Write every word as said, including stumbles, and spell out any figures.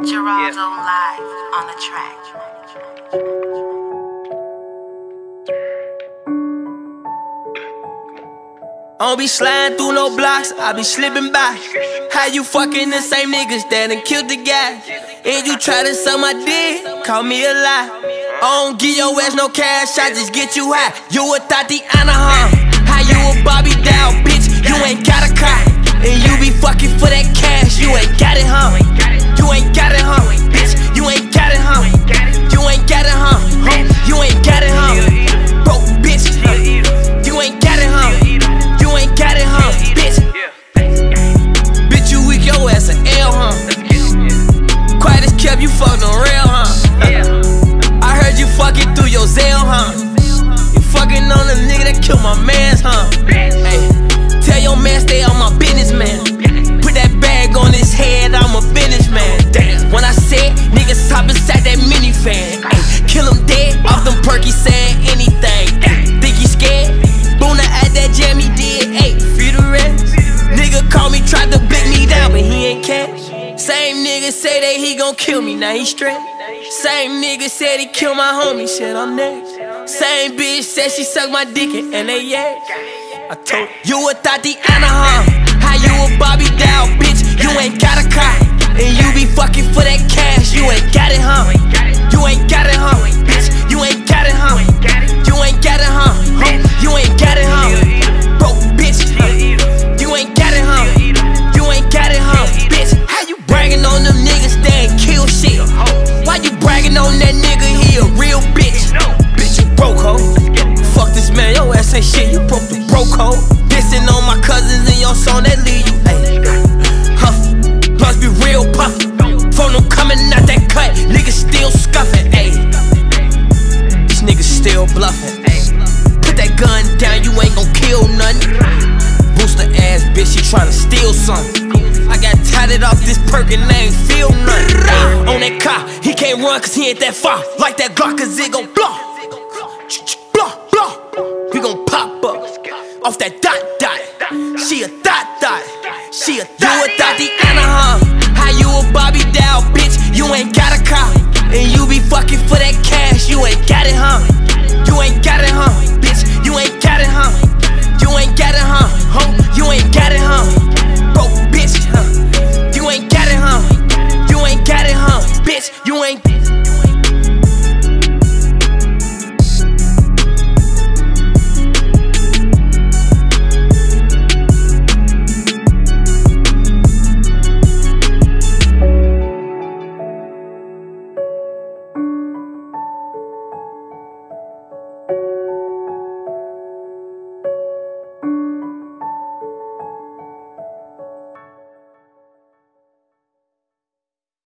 Geraldo live on the track. I don't be sliding through no blocks, I be slipping by. How you fucking the same niggas that done killed the guy? And you try to suck my dick, call me a lie. I don't give your ass no cash, I just get you high. You a Thotiana, huh? How you a Barbie doll, bitch? You ain't got a car. And you be fucking for that cash, you ain't got it, huh? You ain't got it, huh? Bitch, you ain't got it, huh? You ain't got it, huh? You ain't got it, huh? Broke bitch, huh? You ain't got it, huh? You ain't got it, huh? Bitch, bitch, you weak, your ass an L, huh? Quiet as kept, you fucking on rail, huh? I heard you fucking through your Zelle, huh? You fucking on a nigga that killed my mans, huh? Hey, tell your man stay on my business, man. Put that bag on his head, I'm a businessman. Damn. When I said niggas hop inside that minivan, ay, kill him dead off them perky saying anything. Ay, think he scared? Boona at that jam he did. Ay, free the rest. Nigga called me, tried to blick me down, but he ain't cash. Same nigga say that he gon' kill me, now he straight. Same nigga said he killed my homie, shit, I'm next. Same bitch said she sucked my dick and they yeah. I told you a Thotiana, huh? How you a Barbie doll, bitch? You ain't got a car. And you be fucking for that cash, you ain't got it, huh? You ain't got it, huh? Bitch, you ain't got it, huh? You ain't got it, huh? You ain't got it, huh? Broke bitch, huh? You ain't got it, huh? You ain't got it, huh? Bitch, how you bragging on them niggas that ain't kill shit? Why you bragging on that nigga? He a real bitch. Bitch, you broke, ho. Fuck this man, your ass ain't shit, you broke the broke, ho. Dissing on my cousins in your song that leave you, ayy. Huff, must be real puffy. Phone them coming out that cut, niggas still scuffing, ayy. These niggas still bluffing, ayy. Put that gun down, you ain't gon' kill nothing. Booster ass bitch, she tryna steal something. I got tatted off this perk and I ain't feel nothing. Ay, on that car, he can't run cause he ain't that far. Like that Glock cause it gon' blow. Blow, blow. We gon' pop up off that dot dot. She a dot dot. She a dot. You a Thotiana, huh? How you a Barbie doll, bitch? You ain't got a car. And you be fucking for that cash, you ain't got it, huh? You ain't got it, huh? Bitch, you ain't got it, huh? You ain't got it, huh? Huh? You ain't got it, huh? Broke